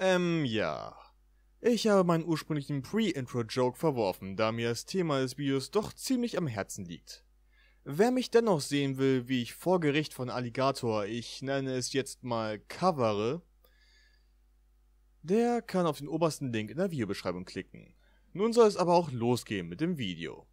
Ja. Ich habe meinen ursprünglichen Pre-Intro-Joke verworfen, da mir das Thema des Videos doch ziemlich am Herzen liegt. Wer mich dennoch sehen will, wie ich vor Gericht von Alligator, ich nenne es jetzt mal covere, der kann auf den obersten Link in der Videobeschreibung klicken. Nun soll es aber auch losgehen mit dem Video.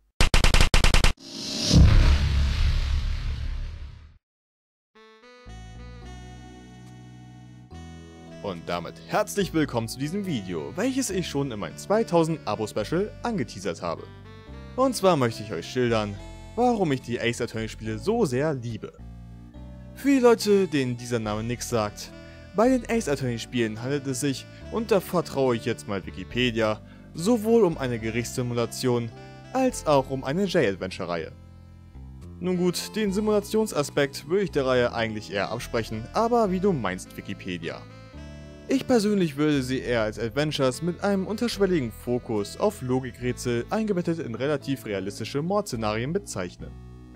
Und damit herzlich willkommen zu diesem Video, welches ich schon in meinem 2000 Abo-Special angeteasert habe. Und zwar möchte ich euch schildern, warum ich die Ace Attorney Spiele so sehr liebe. Für die Leute, denen dieser Name nichts sagt, bei den Ace Attorney Spielen handelt es sich, und da vertraue ich jetzt mal Wikipedia, sowohl um eine Gerichtssimulation, als auch um eine J-Adventure-Reihe. Nun gut, den Simulationsaspekt würde ich der Reihe eigentlich eher absprechen, aber wie du meinst, Wikipedia. Ich persönlich würde sie eher als Adventures mit einem unterschwelligen Fokus auf Logikrätsel eingebettet in relativ realistische Mordszenarien bezeichnen.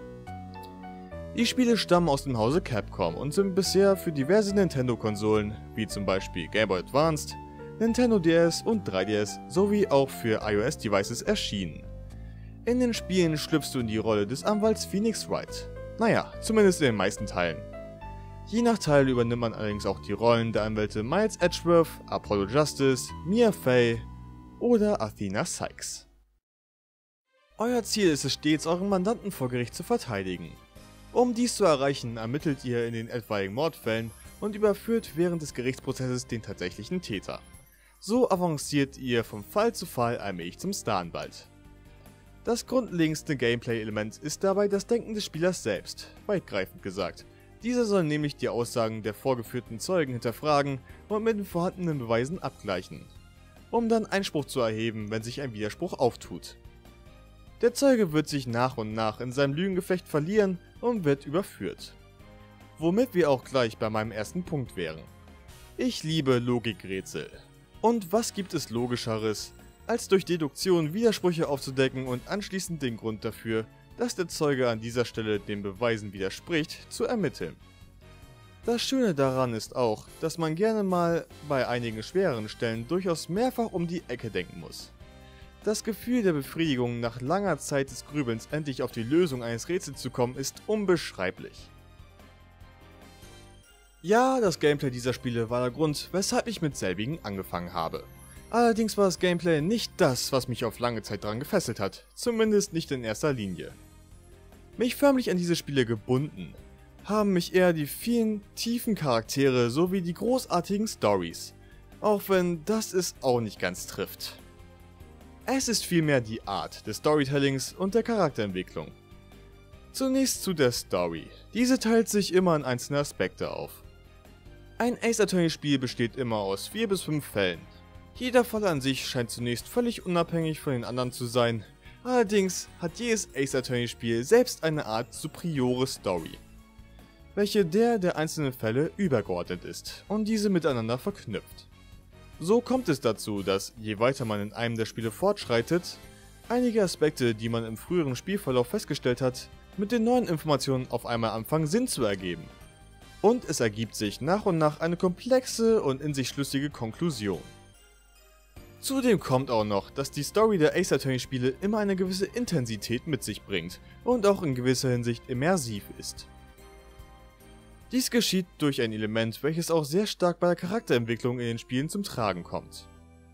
Die Spiele stammen aus dem Hause Capcom und sind bisher für diverse Nintendo-Konsolen, wie zum Beispiel Game Boy Advanced, Nintendo DS und 3DS sowie auch für iOS-Devices erschienen. In den Spielen schlüpfst du in die Rolle des Anwalts Phoenix Wright. Naja, zumindest in den meisten Teilen. Je nach Teil übernimmt man allerdings auch die Rollen der Anwälte Miles Edgeworth, Apollo Justice, Mia Fey oder Athena Sykes. Euer Ziel ist es stets, euren Mandanten vor Gericht zu verteidigen. Um dies zu erreichen, ermittelt ihr in den etwaigen Mordfällen und überführt während des Gerichtsprozesses den tatsächlichen Täter. So avanciert ihr von Fall zu Fall allmählich zum Staranwalt. Das grundlegendste Gameplay-Element ist dabei das Denken des Spielers selbst, weitgreifend gesagt. Dieser soll nämlich die Aussagen der vorgeführten Zeugen hinterfragen und mit den vorhandenen Beweisen abgleichen, um dann Einspruch zu erheben, wenn sich ein Widerspruch auftut. Der Zeuge wird sich nach und nach in seinem Lügengefecht verlieren und wird überführt. Womit wir auch gleich bei meinem ersten Punkt wären. Ich liebe Logikrätsel. Und was gibt es Logischeres, als durch Deduktion Widersprüche aufzudecken und anschließend den Grund dafür, dass der Zeuge an dieser Stelle den Beweisen widerspricht, zu ermitteln. Das Schöne daran ist auch, dass man gerne mal bei einigen schwereren Stellen durchaus mehrfach um die Ecke denken muss. Das Gefühl der Befriedigung nach langer Zeit des Grübelns endlich auf die Lösung eines Rätsels zu kommen, ist unbeschreiblich. Ja, das Gameplay dieser Spiele war der Grund, weshalb ich mit selbigen angefangen habe. Allerdings war das Gameplay nicht das, was mich auf lange Zeit daran gefesselt hat, zumindest nicht in erster Linie. Mich förmlich an diese Spiele gebunden haben mich eher die vielen tiefen Charaktere sowie die großartigen Stories, auch wenn das es auch nicht ganz trifft. Es ist vielmehr die Art des Storytellings und der Charakterentwicklung. Zunächst zu der Story. Diese teilt sich immer in einzelne Aspekte auf. Ein Ace Attorney Spiel besteht immer aus 4 bis 5 Fällen. Jeder Fall an sich scheint zunächst völlig unabhängig von den anderen zu sein, allerdings hat jedes Ace Attorney Spiel selbst eine Art superiore Story, welche der einzelnen Fälle übergeordnet ist und diese miteinander verknüpft. So kommt es dazu, dass, je weiter man in einem der Spiele fortschreitet, einige Aspekte, die man im früheren Spielverlauf festgestellt hat, mit den neuen Informationen auf einmal anfangen Sinn zu ergeben. Und es ergibt sich nach und nach eine komplexe und in sich schlüssige Konklusion. Zudem kommt auch noch, dass die Story der Ace Attorney Spiele immer eine gewisse Intensität mit sich bringt und auch in gewisser Hinsicht immersiv ist. Dies geschieht durch ein Element, welches auch sehr stark bei der Charakterentwicklung in den Spielen zum Tragen kommt.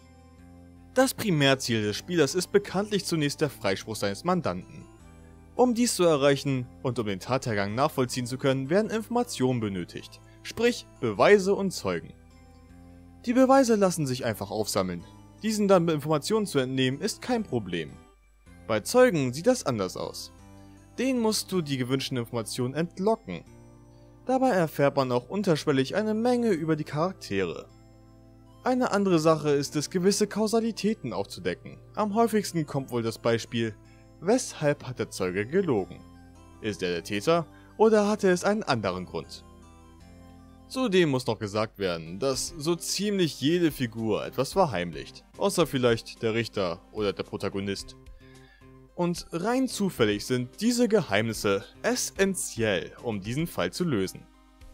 Das Primärziel des Spielers ist bekanntlich zunächst der Freispruch seines Mandanten. Um dies zu erreichen und um den Tathergang nachvollziehen zu können, werden Informationen benötigt, sprich Beweise und Zeugen. Die Beweise lassen sich einfach aufsammeln. Diesen dann mit Informationen zu entnehmen, ist kein Problem. Bei Zeugen sieht das anders aus. Denen musst du die gewünschten Informationen entlocken. Dabei erfährt man auch unterschwellig eine Menge über die Charaktere. Eine andere Sache ist es, gewisse Kausalitäten aufzudecken. Am häufigsten kommt wohl das Beispiel: Weshalb hat der Zeuge gelogen? Ist er der Täter oder hatte es einen anderen Grund? Zudem muss noch gesagt werden, dass so ziemlich jede Figur etwas verheimlicht, außer vielleicht der Richter oder der Protagonist. Und rein zufällig sind diese Geheimnisse essentiell, um diesen Fall zu lösen.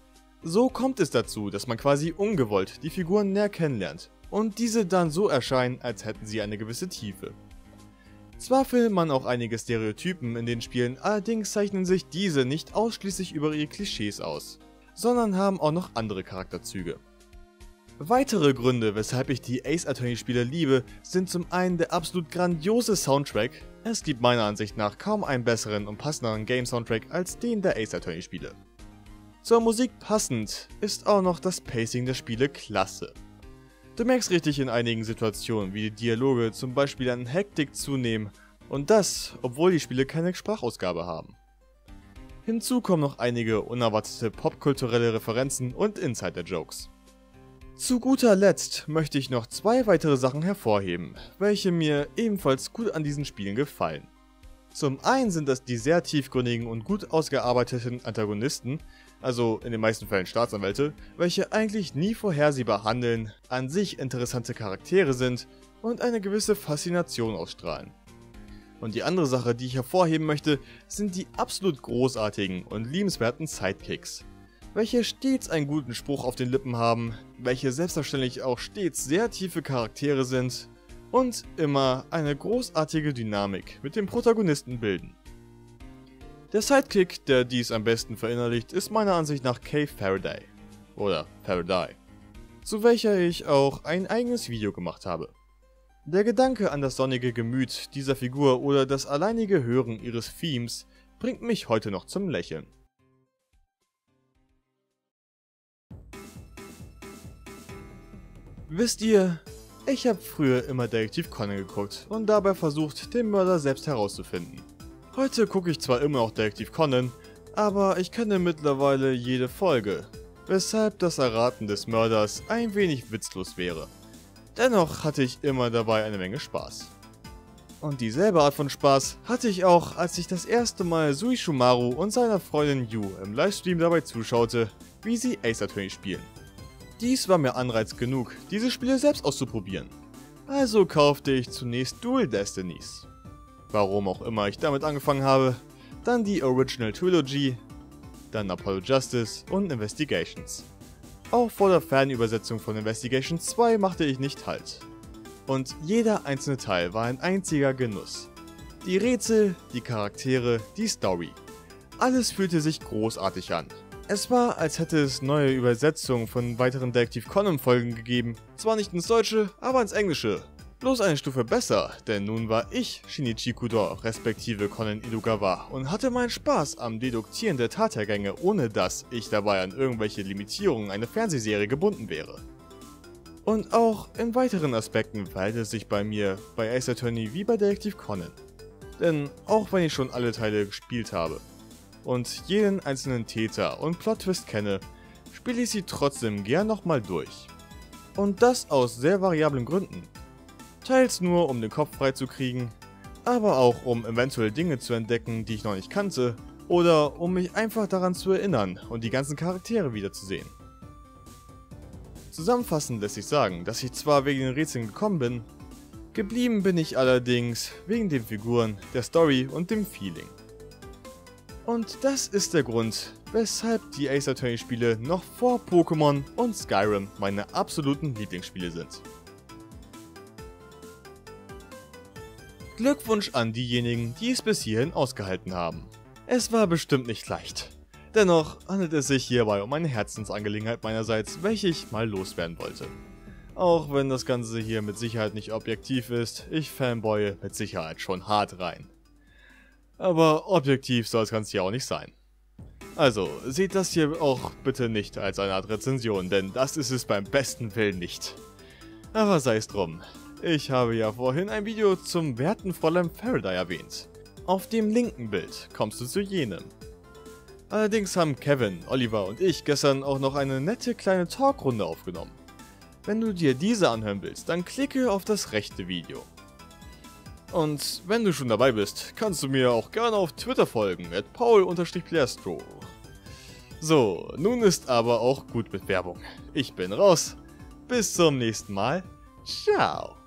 So kommt es dazu, dass man quasi ungewollt die Figuren näher kennenlernt und diese dann so erscheinen, als hätten sie eine gewisse Tiefe. Zwar findet man auch einige Stereotypen in den Spielen, allerdings zeichnen sich diese nicht ausschließlich über ihre Klischees aus, sondern haben auch noch andere Charakterzüge. Weitere Gründe, weshalb ich die Ace Attorney Spiele liebe, sind zum einen der absolut grandiose Soundtrack. Es gibt meiner Ansicht nach kaum einen besseren und passenderen Game-Soundtrack als den der Ace Attorney Spiele. Zur Musik passend ist auch noch das Pacing der Spiele klasse. Du merkst richtig in einigen Situationen, wie die Dialoge zum Beispiel an Hektik zunehmen und das, obwohl die Spiele keine Sprachausgabe haben. Hinzu kommen noch einige unerwartete popkulturelle Referenzen und Insider-Jokes. Zu guter Letzt möchte ich noch zwei weitere Sachen hervorheben, welche mir ebenfalls gut an diesen Spielen gefallen. Zum einen sind das die sehr tiefgründigen und gut ausgearbeiteten Antagonisten, also in den meisten Fällen Staatsanwälte, welche eigentlich nie vorhersehbar handeln, an sich interessante Charaktere sind und eine gewisse Faszination ausstrahlen. Und die andere Sache, die ich hervorheben möchte, sind die absolut großartigen und liebenswerten Sidekicks, welche stets einen guten Spruch auf den Lippen haben, welche selbstverständlich auch stets sehr tiefe Charaktere sind und immer eine großartige Dynamik mit dem Protagonisten bilden. Der Sidekick, der dies am besten verinnerlicht, ist meiner Ansicht nach Kay Faraday, oder Faraday, zu welcher ich auch ein eigenes Video gemacht habe. Der Gedanke an das sonnige Gemüt dieser Figur oder das alleinige Hören ihres Themes bringt mich heute noch zum Lächeln. Wisst ihr, ich habe früher immer Detektiv Conan geguckt und dabei versucht, den Mörder selbst herauszufinden. Heute gucke ich zwar immer noch Detektiv Conan, aber ich kenne mittlerweile jede Folge, weshalb das Erraten des Mörders ein wenig witzlos wäre. Dennoch hatte ich immer dabei eine Menge Spaß. Und dieselbe Art von Spaß hatte ich auch, als ich das erste Mal Suishumaru und seiner Freundin Yu im Livestream dabei zuschaute, wie sie Ace Attorney spielen. Dies war mir Anreiz genug, diese Spiele selbst auszuprobieren. Also kaufte ich zunächst Dual Destinies. Warum auch immer ich damit angefangen habe, dann die Original Trilogy, dann Apollo Justice und Investigations. Auch vor der Fernübersetzung von Investigations 2 machte ich nicht Halt. Und jeder einzelne Teil war ein einziger Genuss. Die Rätsel, die Charaktere, die Story. Alles fühlte sich großartig an. Es war, als hätte es neue Übersetzungen von weiteren Detektiv Conan Folgen gegeben, zwar nicht ins Deutsche, aber ins Englische. Bloß eine Stufe besser, denn nun war ich Shinichi Kudo respektive Conan Edogawa und hatte meinen Spaß am Deduktieren der Tathergänge, ohne dass ich dabei an irgendwelche Limitierungen einer Fernsehserie gebunden wäre. Und auch in weiteren Aspekten verhält es sich bei mir bei Ace Attorney wie bei Detektiv Conan. Denn auch wenn ich schon alle Teile gespielt habe und jeden einzelnen Täter und Plot-Twist kenne, spiele ich sie trotzdem gern nochmal durch. Und das aus sehr variablen Gründen. Teils nur, um den Kopf frei zu kriegen, aber auch um eventuell Dinge zu entdecken, die ich noch nicht kannte, oder um mich einfach daran zu erinnern und die ganzen Charaktere wiederzusehen. Zusammenfassend lässt sich sagen, dass ich zwar wegen den Rätseln gekommen bin, geblieben bin ich allerdings wegen den Figuren, der Story und dem Feeling. Und das ist der Grund, weshalb die Ace Attorney Spiele noch vor Pokémon und Skyrim meine absoluten Lieblingsspiele sind. Glückwunsch an diejenigen, die es bis hierhin ausgehalten haben. Es war bestimmt nicht leicht. Dennoch handelt es sich hierbei um eine Herzensangelegenheit meinerseits, welche ich mal loswerden wollte. Auch wenn das Ganze hier mit Sicherheit nicht objektiv ist, ich fanboye mit Sicherheit schon hart rein. Aber objektiv soll das Ganze hier auch nicht sein. Also, seht das hier auch bitte nicht als eine Art Rezension, denn das ist es beim besten Willen nicht. Aber sei es drum. Ich habe ja vorhin ein Video zum werten Fräulein Faraday erwähnt. Auf dem linken Bild kommst du zu jenem. Allerdings haben Kevin, Oliver und ich gestern auch noch eine nette kleine Talkrunde aufgenommen. Wenn du dir diese anhören willst, dann klicke auf das rechte Video. Und wenn du schon dabei bist, kannst du mir auch gerne auf Twitter folgen, @paul_playstro. So, nun ist aber auch gut mit Werbung. Ich bin raus. Bis zum nächsten Mal. Ciao.